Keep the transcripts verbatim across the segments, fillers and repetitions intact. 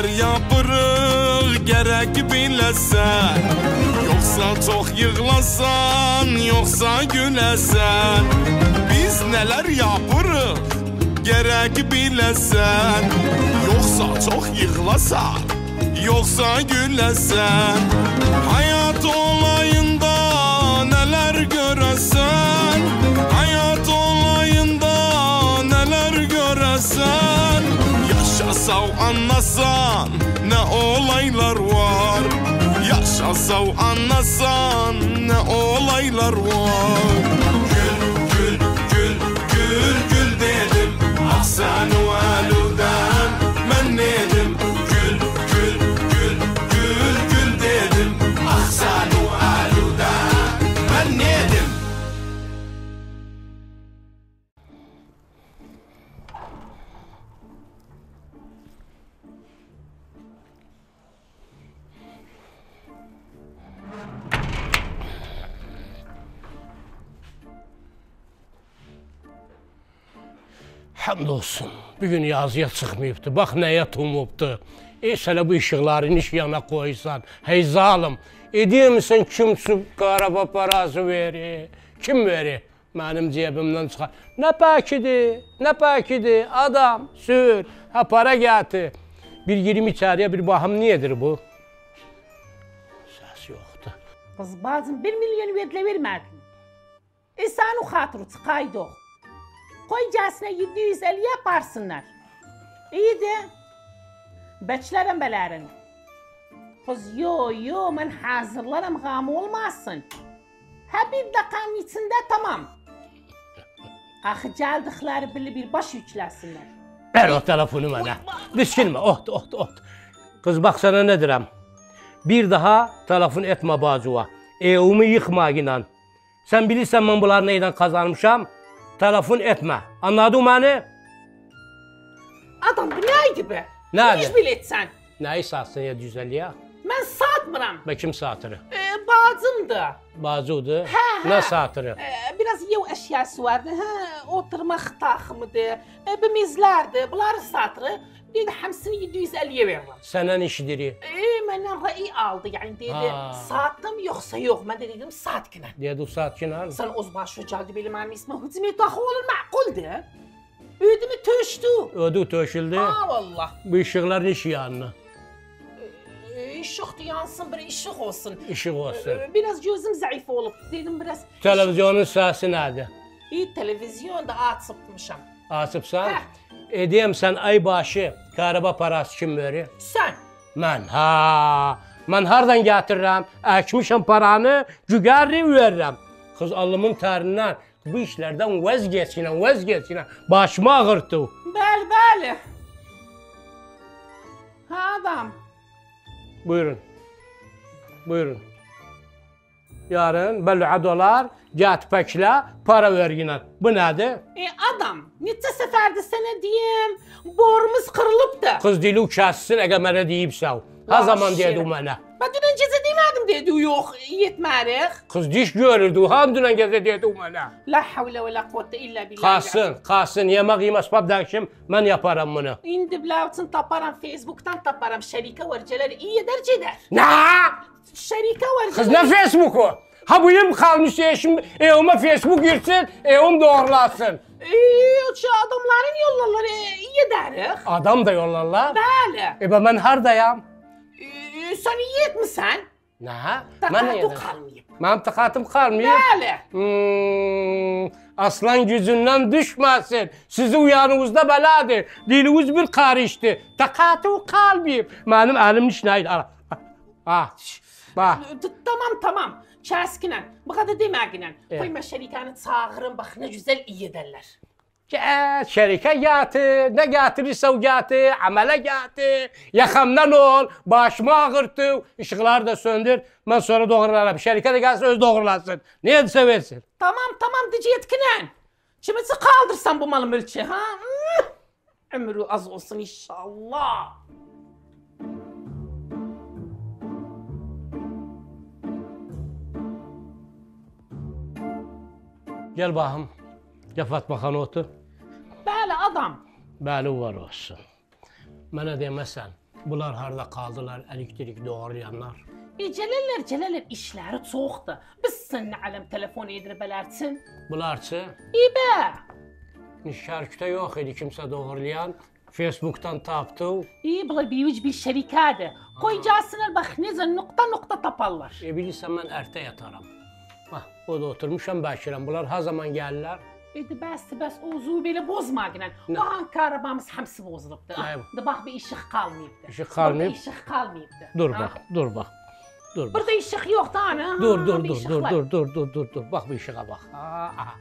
neler yapırıq gerek biləsən. Yoxsa çox yığlasan, yoxsa güləsən. Biz neler yapırıq gerek biləsən. Yoxsa çox yığlasan, yoxsa güləsən. Hayat olayında neler görəsən. Hayat olayında neler görəsən. Yaşasav anlasan ne olaylar var. Yaşasav anlasan ne olaylar var. Gül gül gül gül gül dedim. Ahsen ve eluden men dedim. Gül gül gül gül gül dedim. Ahsen ve eluden men dedim. Hamdolsun, bugün yazıya çıxmayıbdı, bax nəyə tumubdu. Eş hələ bu işıqların iş yana qoysan, hey zalım, ediyemisən kim qaraba parası verir, kim verir? Mənim cebimdən çıxar. Nə pəkidir, nə pəkidir, adam, sür, ha para gətir. Bir girim içəriyə, bir baxım niyedir bu? Səs yoxdur. Qız bacım, bir milyon verilə vermədin. E sən o xatırı çıxaydıq. Qoy gəlsinə yedi yüz elli yaparsınlar. İyiydi. Bəklərəm bələrin. Qız yo yo mən hazırlarım qam olmasın. Ha bir daqiqanın içində tamam. Axı gəldikləri bili bir baş yükləsinlər. Ver o telefonu mənə. Düşkünmə, ohdu, ohdu, ohdu. Qız bax sana nə deyirəm. Bir daha telefon etmə bacıva. Evimi yıxma inan. Sən bilirsən mən bunları neydən qazanmışam? Telefon etmə. Anladın məni? Adam bu nəydi be? Nədir? Hiç bil etsən. Nəyi satsın yedi yüz elliyə? Mən satmıram. Və kim satırı? E, bacımdır. Bacıdır? Hə, hə. Nə satırı? E, biraz yev əşyası vardı. Hə, oturmaq taxımıdır, e, bimizlərdir. Bunları satırı. Dedi, hamısını yedi yüz elliyə verirəm. Səndən işidir. E, məndən rəyi aldı. Yəni dedi, Ha. sattım yoxsa yox. Mən də dedim, satkinə. Dedi, satkinə. Sən özbaşı gəldi belə mənim ismə hücumə daxil olur, məquldur. Ödümü töşdü. Ödü töşüldü. Ha, vallah. Bu işıqlar iş yanına. E, işıqdır yansın, bir işıq olsun. İşıq olsun. E, biraz gözüm zəif olub. Dedim, biraz... Televizyonun səsi nədir? İyi, televizyonda açıbmışam. Açıbsan? Hə. Edeyim sən ay başı, qaraba parası kim verir? Sən. Mən, ha. Mən hardan gətirirəm? Əkmişəm paranı, gügərli verirəm. Qız alımın tərindən bu işlərdən vəz geçinə, vəz geçinə. Başımı ağırtdı. Bəli, bəli. Ha, adam. Buyurun. Buyurun. Yarın bəlüə dolar, gət pəklə, para verginə. Bu nədir? E, adam, neçə səfərdir sənə deyim, borumuz qırılıbdır. Qız dili kəssin, əgər mənə deyibsən. Ha zaman deyədi o mənə. Mən dünən gecə demədim dedi, yox, yetmərik. Qız diş görürdü, ham dünən gecə deyədi o mənə. La havlə və la quvvətə illə billah. Qalsın, qalsın, yemək yeməz pap dəyişim, mən yaparam bunu. İndi bilavçın taparam, Facebook'tan taparam, şərikə vərcələri iyi edər gedər. Nə? Şərikə vərcələri... Qız nə Facebook'u? Ha buyum qalmış eşim, evime Facebook girsin, evim doğrulasın. Eee, adamların yollarları iyi edərik. Adam da yollarlar? Bəli. E ben, ben hardayam? Eee, sən iyi etmisən? Nə? Taxatı qalmayıb. Mənim taxatım qalmayıb? Bəli. Hmm, aslan gücündən düşməsin. Sizi uyanınızda belədir. Diliniz bir qarışdı. Taxatı qalmayıb. Mənim əlim işləyir. Ha, bax. Tamam, tamam. Kəskinən, bu qədər deməqinən. Qoy mən şərikəni çağırım, bax nə gözəl iyi edərlər. Gəl, şərikə gətir, nə gətirirsə o gətir, əmələ gətir, yaxamdan ol, başımı ağırtı, işıqları da söndür, mən sonra doğrularam. Şərikə də gəlsin, öz doğrulasın. Nə edirsə versin. Tamam, tamam, dici yetkinən. Kimisə qaldırsan bu malı mülkü, ha? Ömrü az olsun inşallah. Gəl baxım, gəl Fatma xana otur. Bəli, adam. Bəli, var olsun. Mənə deməsən, Bunlar harda kaldılar elektrik doğrayanlar. E, Celallər, Celallər işləri çoxdur. Biz seninle alem telefon edirbələrsin. Bunlarçı İyi be. Şərkdə yox idi kimsə doğrulayan. Facebook'tan tapdı. İyi, bunlar büyük bir şerikadır. Koyacağısınlar bak nece nokta nokta taparlar. E bilirsən mən ərtə yataram. Bax, o da oturmuşam Bəşirəm. Bunlar ha zaman gəlirlər? Edi bəs, bəs o zuyu belə bozma günən. Bax, arabamız hamısı bozulubdur. Nə bu? Da bax, bir işıq qalmayıbdır. İşıq qalmayıb? Burada işıq qalmayıbdır. Dur Ha? bax, dur bax. Dur bax. Burada işıq yoxdur ana. Dur, Ha, dur, bir dur, işıq dur, var. dur, dur, dur, dur, dur. Bax bu işığa bax. Aha, aha.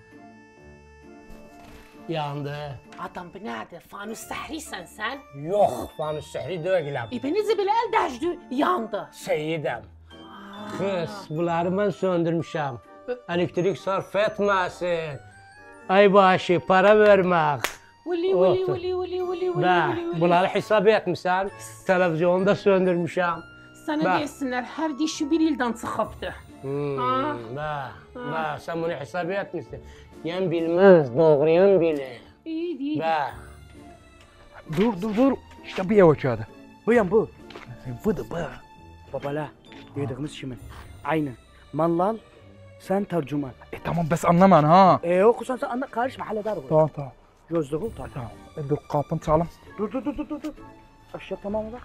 Yandı. Adam bu nədir? Fanus səhrisən sən? Yox, fanus səhri deyiləm. E, ben necə belə əl dəjdü, yandı. Seyidəm. Kız, bunları mən söndürmüşəm. Elektrik sarf etməsin. Ay başı, para vermək. Uli, uli, uli, uli, uli, uli, Bə, uli, uli. bunları hesab etmişsən. Televizyonda söndürmüşəm. Sənə Bə. deysinlər, hər dişi bir ildən çıxıbdır. Hmm, bə, bə, sən bunu hesab etmişsin. Yən bilməz, doğrayan bilir. İyi, iyi. Bə, Dur dur dur. İşte bu yavaş kağıdı. Bu yan bu. Budur bu. Babala. Dediğimiz şimdi. Aynen. Mallal sen tercüman. E tamam bes anlaman ha. E okusan sen anla karışma halleder bu. Tamam tamam. Gözlüğü tak. Tamam. E, dur kapını çalalım. Dur dur dur dur dur. dur. Aşağı tamam bak.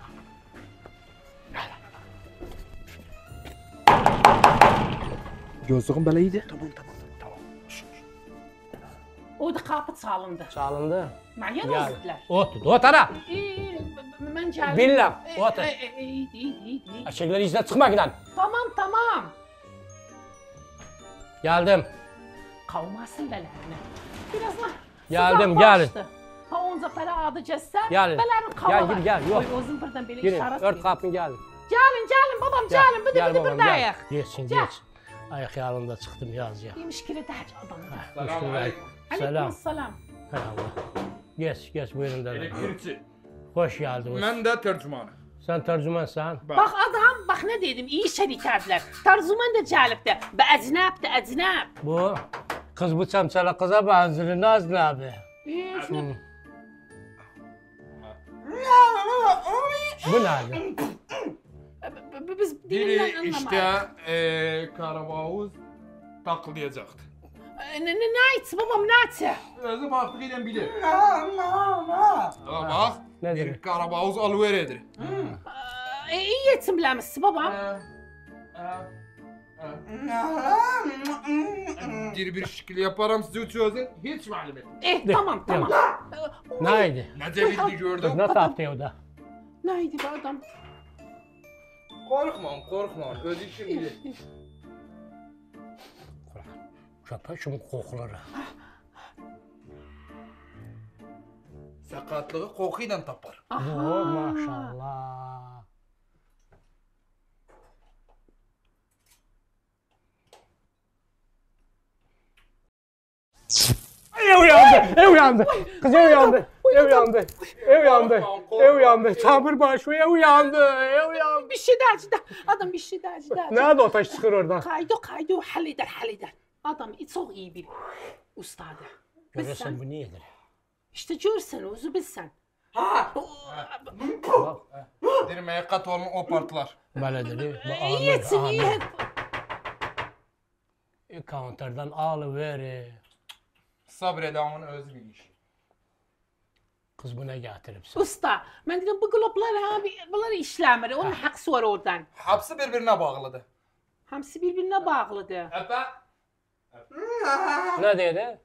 Gözlüğün beleydi. Tamam tamam tamam. O da qapı çalındı. çalındı. Mənə Gel. özlədilər. Otur, otara. İyi, mən gəldim. Billah, E, otur. e, e, İyi, iyi, iyi, iyi. Eşekler izle çıkma giden. Tamam, tamam. Geldim. Qavmasın bələrini. Biraz da Geldim, sıcaq gelin. başdı. Ha onca para adı cəssən, Gelin. bələrin Gel, qavalar. gel, gel, yok. Oy, özüm buradan belə Girin, işarət ört verin. kapını gelin. Gəlin, gəlin babam, gəlin. Bıdı Gel bıdı babam, buradayıq. gel. Geçsin, Gel. geç. Ayak yanında çıktım yaz ya. Demiş ki, dəc adamdır. Selam. Aleyküm selam. Hay Allah. Geç, geç buyurun da. Elektrikçi. Hoş geldiniz. Mən də tərcümanım. Sen tercümansan. Bax adam, bax nə dedim, iyi şərikətlər. Tarzuman da gəlibdir. Bə əcnəbdir, əcnəb. Bu kız bu çamçala kıza benziyor Nazlı abi. Hı. Bu nerede? Biz Biri dilindən işte anlamayıq. e, Karabağız taklayacaqdı. Nə nə nə etsi babam, nə etsi? Özü baxdı ilə bilir. Ha, bax. Ne Bir dedi? Karabağız alıver edir. E, iyi etsin biləmişsi babam. Bir bir şekil yaparım sizi çözün. Hiç malum etmem. Eh, tamam, tamam. Neydi? Nece bildi gördüm. Ne taptı o da? Nə idi bu adam? Korkmam, korkmam. Öz işim bilir. Köpeşim kokları. Sakatlığı kokuyla tapar. Oo maşallah. Ev yandı, ev yandı. Kız ev yandı, ev yandı, ev yandı, ev yandı. Çamur başı ev yandı, ev yandı. Bir şey dəci də. Adam bir şey dəci dəci. Nerede o taş çıkır oradan? Kaydı, kaydı, həll edər, həll edər. Adam çox iyi bir ustadır. Görürsen bu nedir? İşte görsən, özü bilsən. Dirmeye kat olun o partlar. Beledeli. İyi etsin, iyi et. Counter'dan alıver. Sabredamın özü bilir. Kız bu ne getiripsin? Usta, mən dedim bu qloblar ha, bunlar işləmir. Onun haqqısı var oradan. Hapsi birbirine bağlıdır. Hamısı bir-birinə bağlıdır. Epe. Ne dedi?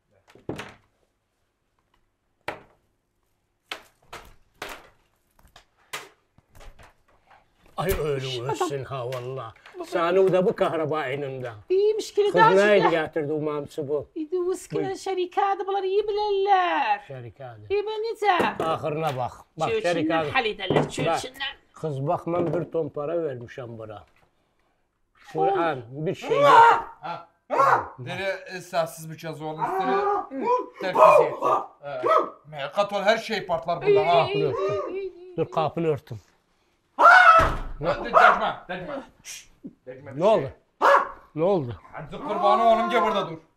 Ay öyle ölsün ha valla. Sani da bu kahraba eninde. İyiymiş ki Kız dəci neydi də. getirdi o mamsı bu? İdi uskinin şərikədir, bunlar iyi bilirlər. Şerikadı. İyi ben necə? Ahırına bak. Bak Çölçündən şerikadı. həll edərlər, çölçündən. Kız bak ben bir ton para vermişim bura. Kur'an bir şey yok. Dere sessiz bir kez olmuş. Dere terkisi et. Evet. Kat ol her şey partlar burada ha. Kapını örtüm. Dur kapını örtüm. Hadi degme, degme. Degme bir Ne şey. oldu? Ne oldu? Hadi kurbanı oğlum gel burada dur.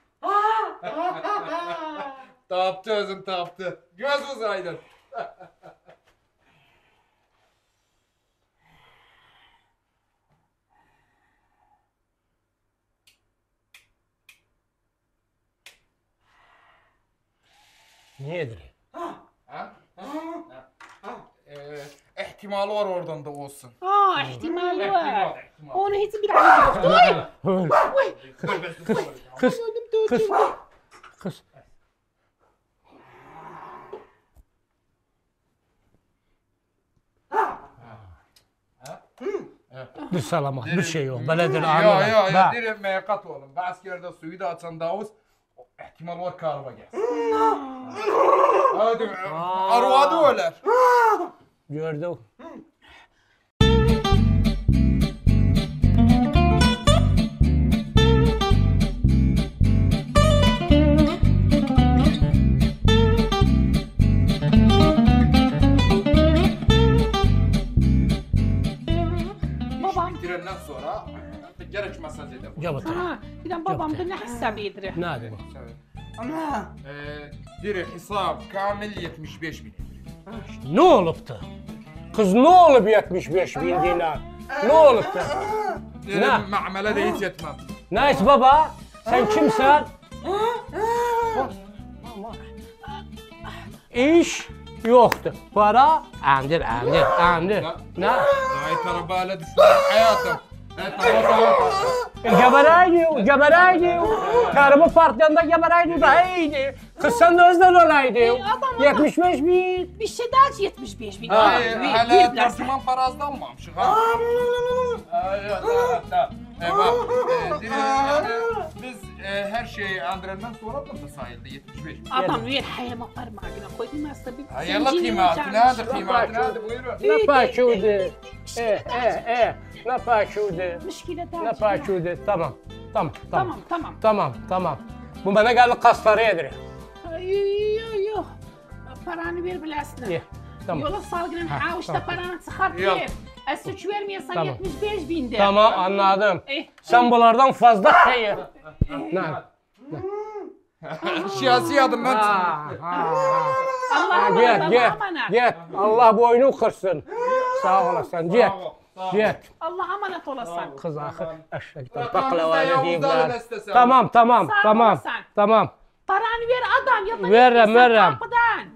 Taptı özün taptı. Göz uzaydın. Nedir? Ha? Ha? Ha? Ee, ihtimali var oradan da olsun. Aa, ihtimali İhtimal, var. ihtimal. Onu hiç bir daha yoktu. Öl. Kız, kız, kız, kız. Bir salamak, bir şey yok. Beledir Ya anına. ya ya Bak. direkt meyakat oğlum. Bu askerde suyu da açan Davuz ihtimal var karıma gelsin. Hadi arvadı öler. Gördüm. Babam. Bitirenden sonra gerek mesaj edelim. Gel bakalım. Ha, bir de babam da ne hesap ediyor? Nedir bu? Ana. Ee, direkt hesap kamil yetmiş beş bin. Ne oluptu? Kız ne olup yetmiş beş bin dinar? Ne oluptu? Direkt Ne? ma'mele de hiç yetmem. Neyse baba, sen kimsen? İş yoktu. Para, andır, andır, andır. Ne? Ay tarabayla düşünüyorum hayatım. Evet tamam tamam. Gebereydi, gebereydi. Karımı partiyanda gebereydi daha iyiydi. Kız sen de özden olaydı. adam- yetmiş beş bin. Bir şey daha yetmiş beş bin. Ay Ver, hala ver biraz. tercüman parası da almamışık ha. Ay evet evet. E bak e, direkt yani biz e, her şeyi Andren'den sonra da sayıldı yetmiş beş bin. Adam ver hayama parmağına koydum aslında bir Ay yalla kıymetini hadi kıymetini hadi buyurun. Ne paçudu? E, e, e. Ne paçudu? Müşkile daha. Ne paçudu? Tamam, tamam, tamam. Tamam tamam. Tamam, tamam. Bu bana geldi kasları yedir. Yok yok. Paranı ver bilasın. Ye, tamam. Yola salgının Ha, avuçta tamam. paranı çıkart Yok. ver. E suç vermiyorsan Tamam. yetmiş beş bin de. Tamam, anladım. Eh, Sen bunlardan fazla şey ye. Ne? Siyasi adımdan Ha, ha, ha. Allah'a Git, emanet, git, Allah'a emanet. git. Allah boynu kırsın. Sağ olasın, git. Git. Allah'a emanet olasın. Kız ahı eşekten Tamam, biz de baklavanı Yavuz'dan deyibler. istesem. Tamam, tamam, Sağ tamam, olasın. tamam. Paranı ver adam ya da Veririm, gitmesen veririm. kapıdan.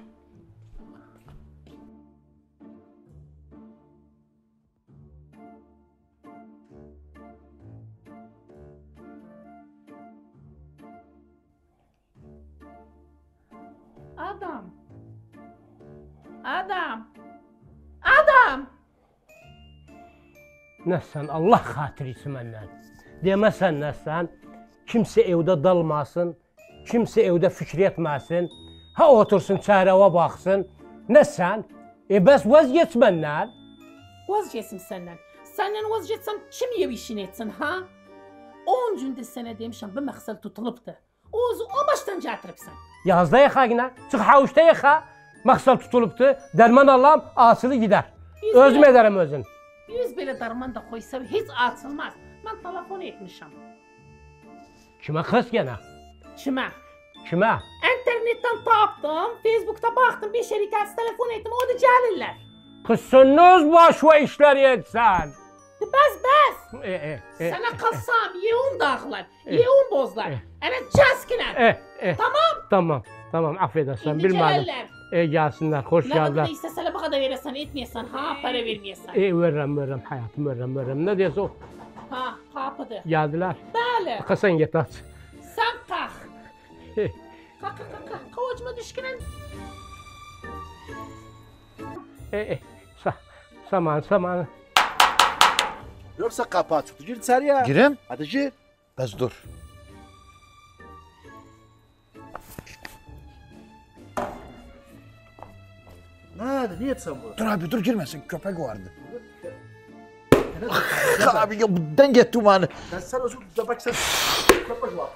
Adam. Adam. Adam. Nəsən, Allah xatirisi məndən. Deməsən nəsən, kimsə evdə dalmasın, kimsə evdə fikir etməsin, ha otursun çəhrəva baxsın. Nəsən, e bəs vəzgeç məndən. Vazgeçsin senden. Senden vazgeçsem kim ev işini etsin ha? On gündür sana demişim bir məqsəd tutulubdu. Oğuzu o baştan gətiribsən. Yazda yaxa yine, çıx havuçda yaxa. Məqsəd tutulubdu, dərman alam, asılı gidər. Biz Özüm belə- edərəm özün. Yüz belə darman da koysa hiç açılmaz. Ben telefon etmişim. Kimə xəs yenə? Kime? Kimə? İnternetten taptım, Facebook'ta baktım, bir şirket telefon ettim, o da gelirler. Kız sən nə öz başva işlər etsən? Bəs bəs. E, e, e, Sana kalsam yeğun dağlar, yeğun bozlar. Eh. Evet çaskiner. e, e. Tamam. Tamam, tamam, affedersen, İndi bilmədim. gelirler. E, gəlsinlər, xoş Ne kadar gəldilər. istesene bu kadar verirsen etmiyorsan ha para vermiyorsan. E, verirəm, verirəm, həyatım, verirəm, verirəm. Nə deyəsə o, Ha kapıdı. gəldilər. Bəli. Xəsən get aç. Sen kalk. E, Kalk kalk kalk, kalk. Kavacıma düşkünün. e, e, sa, saman, saman. Yoksa kapağı çıktı. Gir içeriye. Girim. Hadi gir. Bez dur. Hadi niye etsen bu? Dur abi dur girmesin köpek vardı. abi ya buradan get dumanı. Ben sen özür bak sen köpek var.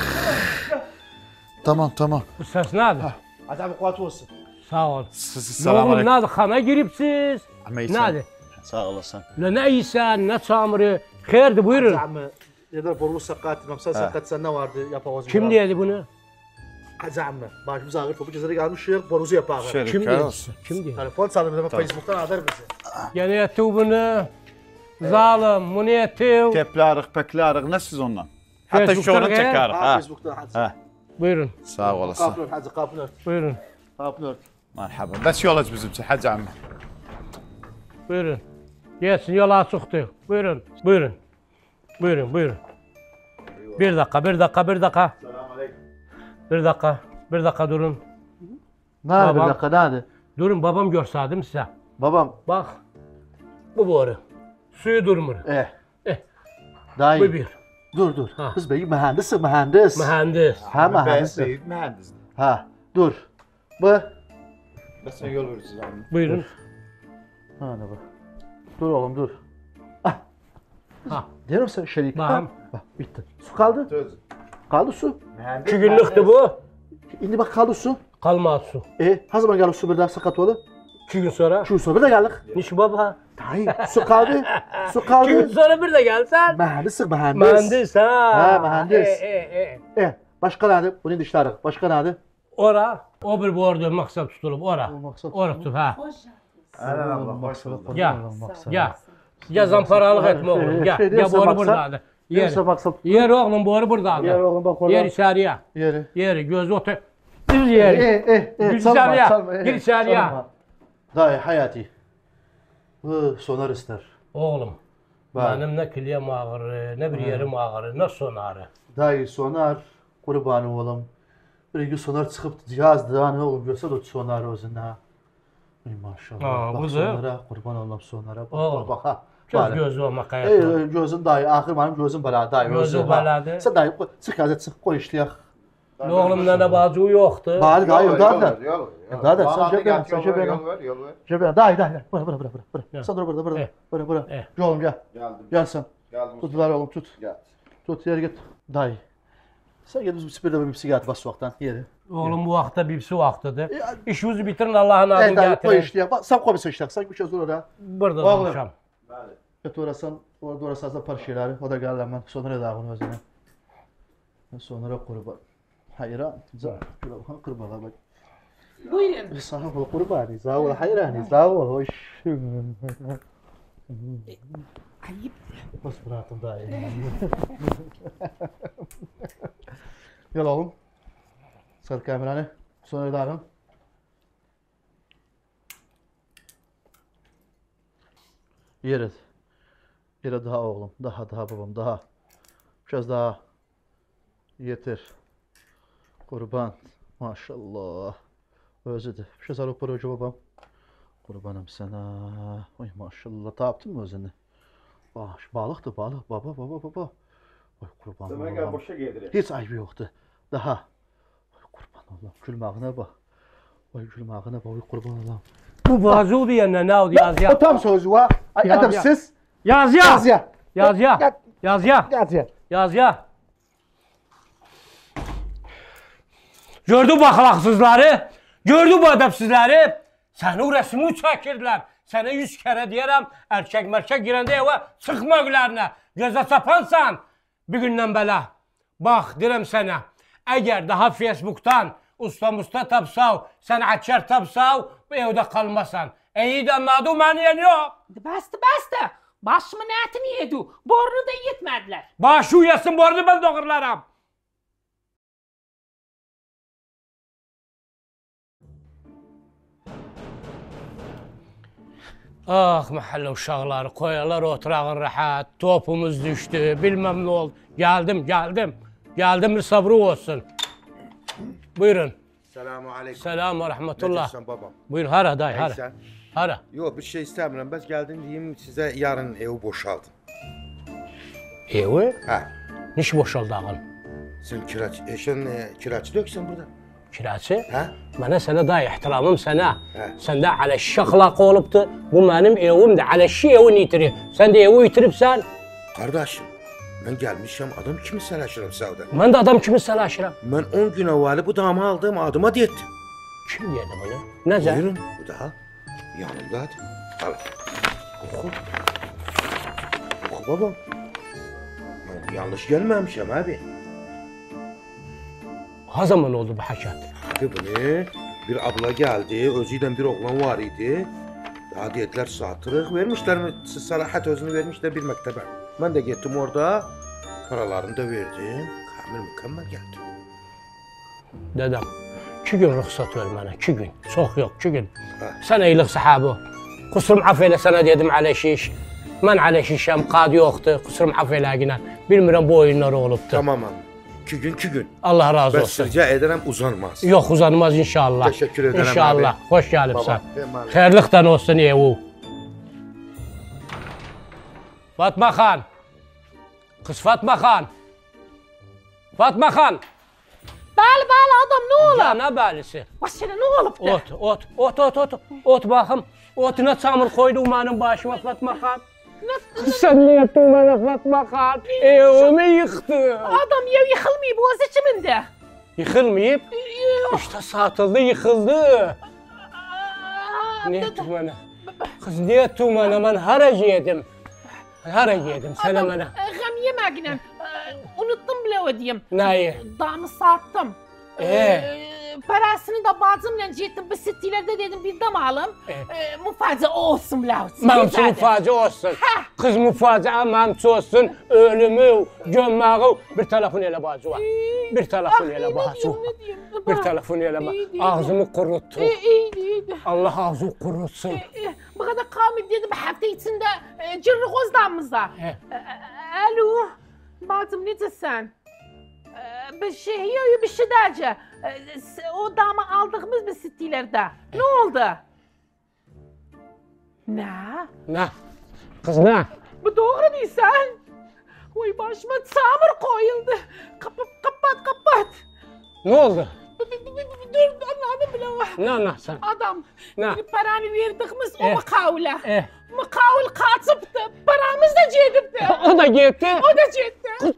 Tamam tamam. Bu səs nədir? Hadi abi kuvvet olsun. Sağ ol. S- Nə oğlum, nədir? Xana giribsiz? Nədir? Sağ olasın. Lə nə yiysən, nə çamırı? Xeyirdir, buyurun. Hacı neden boru sakat etmem. Sen sakat sen ne vardı yapamaz. Kim deyədi bunu? Hacı amı. Başımız ağır topu cezara gelmiş şey boruzu yapar. Şöyle Kim kar deyədi? olsun. Kim deyədi? Telefon sanırım hemen Facebook'tan haber bizi. Gene etdi bunu. Zalim, bunu etdi. Teplarıq, peklarıq, nə siz ondan? Hatta Facebook'tan şunu gel. çəkərıq, Ha ha. Facebook'tan hadi. Ha. Buyurun, Sağ olasın. Kapılar hadi kapılar. buyurun. Kapı Merhaba. Bəs yol aç bizim üçün Hacı əmi. Buyurun. Geçsin yola açıqdır. Buyurun. Buyurun. Buyurun, buyurun. Bir dakika, bir dakika, bir dakika. Bir dakika, bir dakika durun. Nerede bir Babam. dakika nerede? Durun, babam gösterdim size. Babam. Bak, bu boru. Suyu durmur. Eh. Eh. Dayı. Bu bir. Dur dur. Ha. Kız bey mühendis mühendis. Mühendis. Ha mühendis. Böyük mühəndisdir. Ha dur. Bu. Bəs sən yol verirsiz əmi. Buyurun. Ha ne bu? Dur oğlum dur. Ah. Ha. Diyorum sen şerik. Bakın. Ha, Bak bitti. Su kaldı. Söz. Kaldı su. Mühəndis. İki günlüktü bu. Şimdi bak kaldı su. Kalmaz su. E, ha zaman geldi su bir daha sakat oldu? İki gün sonra. Şu su bir de geldik. Niş baba. Dayı su kaldı. Su İki gün kaldı. sonra bir de gelsen. Mühendis mühendis. Mühendis ha. Ha, mühendis. E, e, e. E, başka nerede? Bunun dişleri. Başka nerede? Ora, o bir boru maksat tutulup ora. maksat Ora tut ha. Ələn Allah, hoş bulduk. Gel. Gel. Gel zamparalık etme oğlum. Gel. Şey Gel diyorsa boru maksat- buradadır. Yer. Neyse maksat. Yer oğlum boru buradadır. Yer oğlum bak orada. Yer içeriye. Yeri. Yeri gözü otur. Düz E, yeri. e, e. Gir çalma, içeriye, çalma, e, gir içeriye. çalma. Dayı hayati. Bu sonar ister. Oğlum. Bak. Benim ne kilyem ağrı, ne bir yerim ağrı, ne sonarı. Dayı sonar. Kurbanı oğlum. Bir gün sonar çıkıp yazdı. Hani oğlum görse de sonar özünde ha. Ey maşallah. Aa, bak bu da- sonara kurban oğlum sonara. Bak Oğlum. bak ha. Göz Böyle. gözü olmak Ey hayatım. ey, gözün dayı. Ahir benim gözüm bela dayı. Gözü özü, ha. beladı. Sen dayı koy- çık yazı çık koy işleyek. Oğlum ne bacı yoktu. Bari dayı Yol ver, daha yol da. ver, yol ver. Daha da, sen Vallahi cebine, gel, sen yol ver, cebine. Yol ver, yol ver. Cebine dayı dayı. Bırak bırak bırak bırak. Ya. Sen dur burada burada. Eh. Burada burada. Eh. Gel oğlum gel. Geldim. Gel sen. Geldim. Tut ver oğlum tut. Gel. Tut yere git. Dayı. Sen gel bizim spirde bir sigara bas sokaktan yeri. Oğlum bu vakta bipsi vaktidir. İşinizi bitirin Allah'ın adını Ey dayı koy getirin. işte ya. Bak sen koy bir işte. Sen bir şey zor oraya. Burada Oğlum. konuşalım. Git orasan. Orada orası da par şeyleri. O da gel hemen. Sonra da bunu özüne. Sonra kurban. Hayır ha. Za. Şöyle bakın kurban bak. Buyurun. Sağ ol kurban. Sağ ol hayran. Sağ ol. Hoş. Ayıp. Bas bıraktım dayı. Gel oğlum. Sar kameranı. Sonra dağın. Yere. Yere daha oğlum. Daha daha babam daha. Biraz daha. Yeter. Kurban. Maşallah. Özledim. Biraz alıp para hoca babam. Kurbanım sana. Oy maşallah. Taptın mı özünü? Ah, şu balıktı balık. Baba baba baba. Oy kurban Demə babam. gəl boşa gedir. Hiç ayıbı yoktu. Daha. Oy kurban Allah'ım. Gülmağına bak. Oy gülmağına bak. Oy kurban Allah'ım. Bu bazı oldu ya ne oldu yaz O ya. tam sözü var. Ay Ya, edepsiz. Yaz ya. Yaz ya. Yaz ya. Yaz ya. Yaz ya. Yaz ya. Gördü bu ahlaksızları. Gördü bu edepsizleri. Seni o resmi çekirdiler. Sana yüz kere diyerem erkek merkek girende eve çıkma gülerine. Göze sapansan bir günden bela. Bak direm sana. Eğer daha Facebook'tan usta musta tapsav, sanatkar tapsav bu evde kalmasan. İyi de anladı məni yok. Bastı bastı. Başımın etini yedi. Borunu da yetmediler. Başı uyasın borunu ben doğurlarım. Ah mahalle uşaqları koyarlar oturağın rahat, topumuz düştü, bilmem ne oldu. Geldim, geldim. Geldim bir sabrı olsun. Buyurun. Selamun aleyküm. Selam ve rahmetullah. Necəsən babam? Buyurun, hara day, hara. Neysən? Hara. Yox, bir şey istəmirəm. Bəs gəldim deyim sizə yarın evi boşaldım. Evi? Hə. Niş boşaldı ağın? Sən kiraçı, eşən e, kiraçı döksən burada. Kiraçı? Hə? Mənə sənə day ehtiramım sənə. Hə. Səndə ələşşi axlaqı olubdu. Bu mənim evimdir. Ələşşi evini itirir. Sən də evi itiribsən. Qardaşım, mən gəlmişəm adam kimi sələşirəm səvdə. Mən də adam kimi sələşirəm. Mən on gün əvvəli bu damı aldım, adıma deyətdim. Kim deyirdi bunu? Necə? Buyurun, bu da yanımdadır. Al. Oxu. Oxu babam. Mən yanlış gəlməmişəm abi. Ha zaman oldu bu hərəkət? Abi bunu bir abla geldi, özüyle bir oğlan var idi. Daha diyetler satırıq, vermişler mi? Salahat özünü vermişler bir mektebe. Ben de gittim orada, paralarını da verdim. Kamil mükemmel geldi. Dedem, İki gün ruxsat ver mənə, iki gün. Çox yox, iki gün. Sən eylik sahabı. Kusurum af elə sənə dedim Ələşiş. Mən Ələşişəm, qad yoxdur. Kusurum af eləginə. Bilmirəm bu oyunlar olubdur. Tamam abi. İki gün, iki gün. Allah razı Bəs olsun. rica ederim uzanmaz. Yox, uzanmaz inşallah. Teşekkür ederim İnşallah. abi. Xoş gəlibsən. Baba, Xeyirlikdən olsun evu. Fatma xan. Kız Fatma xan. Fatma xan. Bəli, bəli, adam nə olub? Ya nə bəlisi? Bax sənə nə olubdur? Ot, ot, ot, ot, ot. Ot baxım. Otuna çamur koydu mənim başıma Fatma xan. Sən nə etdin mənə Fatma xan? Evimi yıxdı. Adam ev yıxılmayıb, o özü kimində? Yıxılmayıb? Yox. İşte satıldı, yıxıldı. Ne etdin mənə? Kız ne etdin mənə? Mən hara yedim? Hara yedim? Sənə mənə. Qəm yeməginə. Unuttum bile o diyeyim. Nəyi? Damı sattım. Ee? Parasını da bacımla getdim. Bu sittilerde dedim bir dam alım. Ee, müfaciə olsun bile. Mənim üçün müfaciə olsun. Kız müfaciə mənim üçün olsun. Ölümü, gömməyi. Bir telefon elə bacı var. Bir telefon elə bacı var. Bir telefon elə bacı. Ağzımı kuruttu. İyiydi, iyiydi. Allah ağzını kurutsun. Bu kadar kalmayıp dedim hafta içinde Cırrıqoz damımızda. Alo. Bacım necəsən? Bir şey yok, bir şey derce. O damı aldığımız bir sittilerde. Ne oldu? Ne? Ne? Kız ne? Bu doğru değilsen. Oy başıma çamur koyuldu. Kapat, kapat, kapat. Ne oldu? Dur, anladım bile var. Ne anlatsan? Adam, ne? Paranı verdiğimiz o Eh. mukavle. Eh. Mukavl kaçıptı. Paramız da cedipti. O da gitti. O da gitti.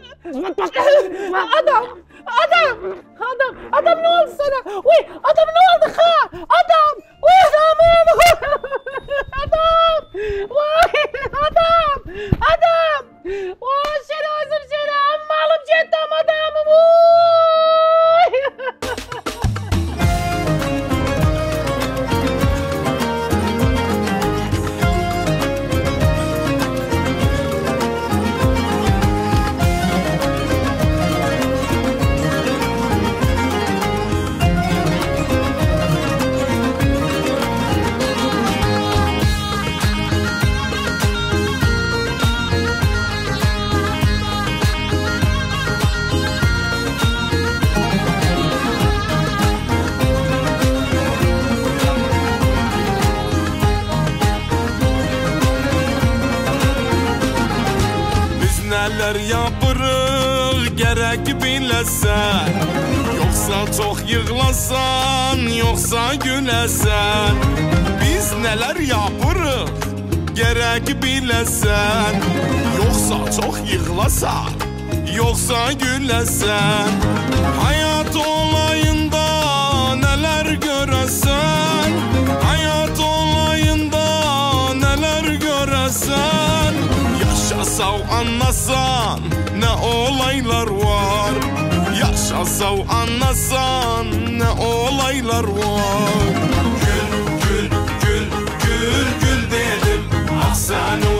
Adam, adam, adam, adam ne oldu sana? Uy, adam ne oldu ha? Adam, uy adamım. Adam, vay adam, adam. Vay seni özür seni ammalım ceddam adamım. Uy. Neler yapırıq gerek biləsən. Yoxsa çox yığlasan, yoxsa güləsən. Biz neler yapırıq gerek biləsən. Yoxsa çox yığlasan, yoxsa güləsən. Hayat olayında neler görəsən. Hayat olayında neler görəsən. Yaşasav anlasan ne olaylar var. Yaşasav anlasan ne olaylar var. Gül, gül, gül, gül, gül dedim. Ah sen